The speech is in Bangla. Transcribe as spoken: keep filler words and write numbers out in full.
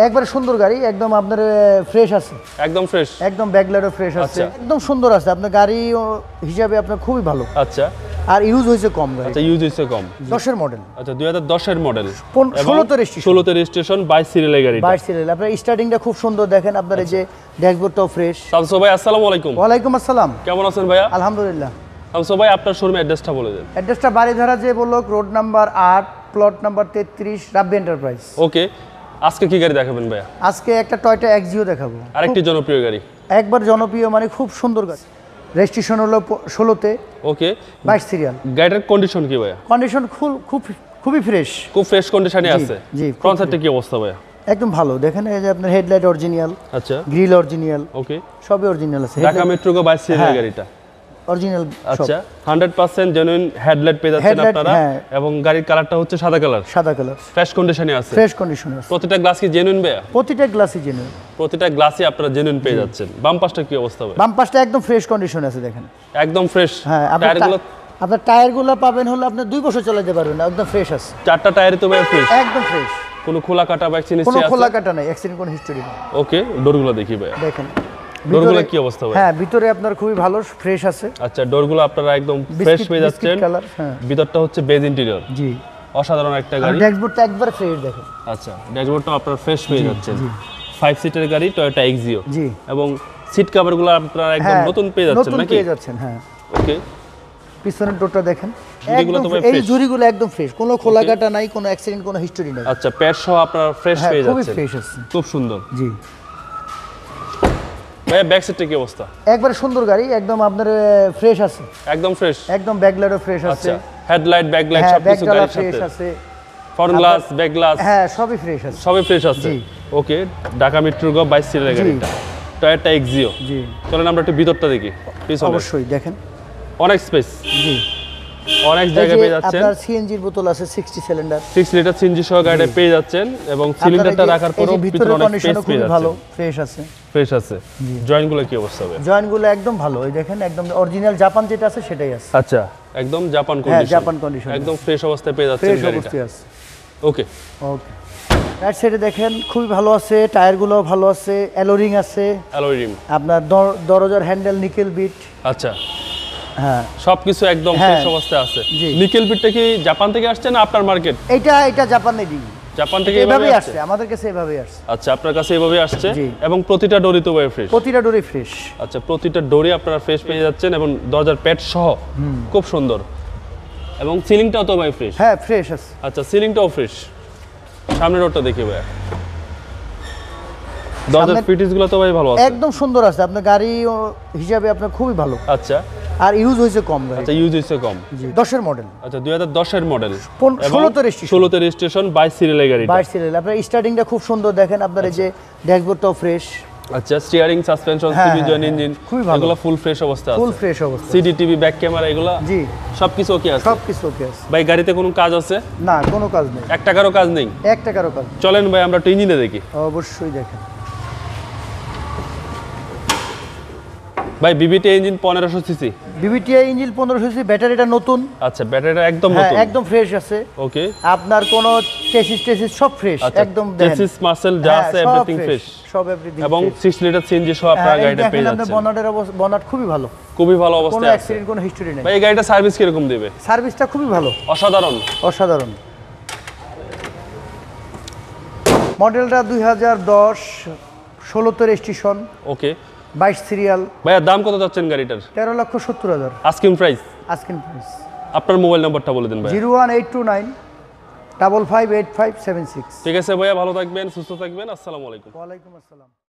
একবারে সুন্দর গাড়ি, একদম আপনার ফ্রেশ আছে, একদম ফ্রেশ, একদম ব্যাকলাইটও ফ্রেশ আছে, একদম সুন্দর আছে। আপনার গাড়ি হিসাবে আপনার খুবই ভালো। আচ্ছা, আর ইউজ হয়েছে কম গাড়ি। আচ্ছা, ইউজ হইছে কম। দশ এর মডেল। আচ্ছা, দুই হাজার দশ এর মডেল, ষোলো তে রেজিস্ট্রেশন, ষোলো তে রেজিস্ট্রেশন, বাইশ সিরিয়ালের গাড়ি, বাইশ সিরিয়াল। আপনার স্টার্টিংটা খুব সুন্দর, দেখেন আপনার এই যে ড্যাশবোর্ডটাও ফ্রেশ। শামসু ভাই আসসালামু আলাইকুম। ওয়ালাইকুম আসসালাম, কেমন আছেন ভাইয়া? আলহামদুলিল্লাহ। শামসু ভাই আপনার শোরুমের অ্যাড্রেসটা বলে দেন। অ্যাড্রেসটা Baridhara J block, road number আট, প্লট নাম্বার তেত্রিশ, রাব্বি এন্টারপ্রাইজ। ওকে, আজকে কি গাড়ি দেখাবেন ভাইয়া? আজকে একটা টয়োটা এক্সিও দেখাবো, আরেকটি জনপ্রিয় গাড়ি, একবার জনপ্রিয় মানে খুব সুন্দর গাড়ি। রেজিস্ট্রেশন হলো ষোলোতে, ওকে, বাইশ সিরিয়াল। গাড়িটার কন্ডিশন কি ভাইয়া? কন্ডিশন খুব খুব খুবই ফ্রেশ, খুব ফ্রেশ কন্ডিশনে আছে। জি, ফ্রন্ট সাইডটা কি অবস্থা ভাইয়া? একদম ভালো। দেখেন এই যে আপনার হেডলাইট অরিজিনাল, আচ্ছা, গ্রিল অরিজিনাল, ওকে, সবই অরিজিনাল আছে। ঢাকা মেট্রো গো বাইশ সিরিয়ালের গাড়িটা অরিজিনাল। আচ্ছা, হান্ড্রেড পার্সেন্ট জেনুইন হেডলাইট পেয়ে যাচ্ছেন আপনারা, এবং গাড়ির কালারটা হচ্ছে সাদা কালার। সাদা কালার, ফ্রেশ কন্ডিশনে আছে, ফ্রেশ কন্ডিশনে আছে। প্রতিটা গ্লাস কি জেনুইন ভাইয়া? প্রতিটা গ্লাসই জেনুইন, প্রতিটা গ্লাসই আপনারা জেনুইন পেয়ে যাচ্ছেন। বাম পাশটা কি অবস্থা ভাই? বাম পাশটা একদম ফ্রেশ কন্ডিশনে আছে, দেখেন একদম ফ্রেশ। হ্যাঁ, টায়ারগুলো, আপনার টায়ারগুলো পাবেন হলো আপনি দুই বছর চালাতে পারবেন, একদম ফ্রেশ আছে। চারটা টায়ারই তো ভাই ফ্রেশ, একদম ফ্রেশ, কোনো খোলা কাটা বা অ্যাক্সিডেন্ট কোনো হিস্ট্রি আছে? খোলা কাটা নাই, অ্যাক্সিডেন্ট কোনো হিস্টরি নেই। ওকে, ডোরগুলো দেখি ভাই, দেখেন ডোরগুলো কি অবস্থা ভাই? হ্যাঁ, ভিতরে আপনার খুবই ভালো, ফ্রেশ আছে। আচ্ছা, ডোরগুলো আপনারা একদম ফ্রেশ পেয়ে যাচ্ছেন। হ্যাঁ, ভিতরটা হচ্ছে বেজ ইন্টেরিয়র। জি, অসাধারণ একটা গাড়ি। ড্যাশবোর্ডটা একবার ফ্রেশ, দেখেন। আচ্ছা, ড্যাশবোর্ডটাও আপনারা ফ্রেশ পেয়ে যাচ্ছেন। ফাইভ সিটের গাড়ি, টয়োটা এক্সিও। জি, এবং সিট কভারগুলো আপনারা একদম নতুন পেয়ে যাচ্ছেন নাকি? নতুন পেয়ে যাচ্ছেন, হ্যাঁ। ওকে, পিছনের ডোরটা দেখেন, জুড়িগুলো তো ভাই এই ফ্রেশ, জুড়িগুলো একদম ফ্রেশ, কোনো খোলা কাটা নাই, কোনো অ্যাক্সিডেন্ট কোনো হিস্টরি নাই। আচ্ছা, প্যাড সহ আপনারা ফ্রেশ পেয়ে খুবই যাচ্ছেন, ফ্রেশ আছে, খুব সুন্দর। জি ভাই, ব্যাক সিটটা কি অবস্থা? একবারে সুন্দর গাড়ি, একদম আপনার ফ্রেশ আছে, একদম ফ্রেশ, একদম ব্যাকলাইটও ফ্রেশ আছে। আচ্ছা, হেডলাইট, ব্যাকলাইট হ্যাঁ, সবকিছু গাড়ির ফ্রেশ সাথে আছে, ফ্রন্ট গ্লাস, ব্যাক গ্লাস, হ্যাঁ, সবই ফ্রেশ আছে, সবই ফ্রেশ আছে। জি। ওকে, ঢাকা মেট্রো গো বাইশ সিরিয়ালের গাড়িটা, টয়োটা এক্সিও। জি, চলেন আমরা একটু ভিতরটা দেখি। পিছনে অবশ্যই দেখেন, অনেক স্পেস, জি, অনেক জায়গা পেয়ে যাচ্ছেন। আপনার সিএনজির বোতল আছে, ষাট সিলিন্ডার, সিক্স লিটার সিএনজি সহ গাড়িটা পেয়ে যাচ্ছেন, এবং সিলিন্ডারটা রাখার পরও ভিতরে অনেক স্পেস পেয়ে যাচ্ছেন। ভালো, ফ্রেশ আছে, ফ্রেশ আছে। জয়েন্টগুলো কি অবস্থা হবে? জয়েন্টগুলো একদম ভালো, এই দেখেন একদম অরিজিনাল জাপান যেটা আছে সেটাই আছে। আচ্ছা, একদম জাপান হ্যাঁ, কন্ডিশন, জাপান কন্ডিশন, একদম ফ্রেশ অবস্থায় পেয়ে যাচ্ছেন ফ্রেশ গাড়িটা। অবস্থায় আছে। ওকে, ওকে, রাইট সাইডে দেখেন খুবই ভালো আছে, টায়ারগুলো ভালো আছে, অ্যালোরিং আছে, অ্যালয় রিম, আপনার দর- দরজার হ্যান্ডেল নিকেল বিট। আচ্ছা, হ্যাঁ, সবকিছু একদম হ্যাঁ, ফ্রেশ অবস্থায় আছে। জি। নিকেল বিটটা কি জাপান থেকে আসছে না আপনার মার্কেট? এটা এটা জাপানে দিই, জাপান থেকে এভাবে এভাবেই আসছে? আসছে, আমাদের কাছে এভাবেই আসছে। আচ্ছা, আপনার কাছে এভাবে আসছে, জি। এবং প্রতিটা ডোরি তো ভাই ফ্রেশ? প্রতিটা ডোরে ফ্রেশ। আচ্ছা, প্রতিটা ডোরি আপনারা ফ্রেশ পেয়ে যাচ্ছেন, এবং দরজার প্যাড সহ খুব সুন্দর, এবং সিলিংটাও তো ভাই ফ্রেশ? হ্যাঁ, ফ্রেশ আছে। আচ্ছা, সিলিংটাও ফ্রেশ। সামনের রোডটা দেখি ভাই, দরজার ফিটিংসগুলো তো ভাই ভালো আছে, একদম সুন্দর আছে, আপনার গাড়ি হিসাবে আপনার খুবই ভালো। আচ্ছা, আর ইউজ হয়েছে কম গাড়ি। আচ্ছা, ইউজ হইছে কম। জি, দশের মডেল। আচ্ছা, দুই হাজার দশ এর মডেল, ষোলো তে রেজিস্ট্রেশন, ষোলো তে রেজিস্ট্রেশন, বাইশ সিরিয়ালের গাড়ি, বাইশ সিরিয়াল। আপনার স্টার্টিংটা খুব সুন্দর, দেখেন আপনার এই যে ড্যাশবোর্ডটাও ফ্রেশ। আচ্ছা, স্টিয়ারিং, সাসপেনশন, হ্যাঁ, সিবি জয়েন, হ্যাঁ, ইঞ্জিন খুবই ভালো, এগুলো ফুল ফ্রেশ অবস্থা আছে, ফুল ফ্রেশ অবস্থা। সিডি টিভি, ব্যাক ক্যামেরা এগুলো জি, সবকিছু ওকে আছে, সবকিছু ওকে আছে। ভাই, গাড়িতে কোনো কাজ আছে? না, কোনো কাজ নেই, এক টাকারও কাজ নেই, এক টাকারও কাজ। চলেন ভাই আমরা একটু ইঞ্জিনে দেখি। অবশ্যই দেখেন, ভাই, বিবিটি ইঞ্জিন পনেরোশো সিসি, বিবিটিআই ইঞ্জিন পনেরোশো সিসি, ব্যাটারিটা নতুন। আচ্ছা, ব্যাটারিটা একদম হ্যাঁ, নতুন, একদম ফ্রেশ আছে। ওকে, আপনার কোনো চেসিস টেসিস সব ফ্রেশ, একদম দেখেন, চেসিস মাসেল যা আছে এভরিথিং ফ্রেশ, সব এভরিথিং। এবং সিক্স লিটার সিএনজি সহ আপনারা গাড়িটা পেয়ে আপনার যাচ্ছেন। বনাটের অবস্থা, বনাট খুবই ভালো, খুবই ভালো কোনো অবস্থায় আছে অ্যাক্সিডেন্ট কোনো হিস্টরি নেই। ভাই। এই গাড়িটা সার্ভিস কিরকম দেবে? সার্ভিসটা খুবই ভালো, অসাধারণ, অসাধারণ। মডেলটা দুই হাজার দশ, ষোলোতে রেজিস্ট্রেশন, ওকে, বাইশ সিরিয়াল। ভাইয়া, দাম কত যাচ্ছেন গাড়িটার? তেরো লক্ষ সত্তর হাজার আস্কিং প্রাইস। আজকের প্রাইস। আপনার মোবাইল নাম্বারটা বলে দিন ভাই। Zero one eight two nine double five eight five seven six. ঠিক আছে ভাইয়া, ভালো থাকবেন, সুস্থ থাকবেন, আসসালামু আলাইকুম। ওয়ালাইকুম আসসালাম।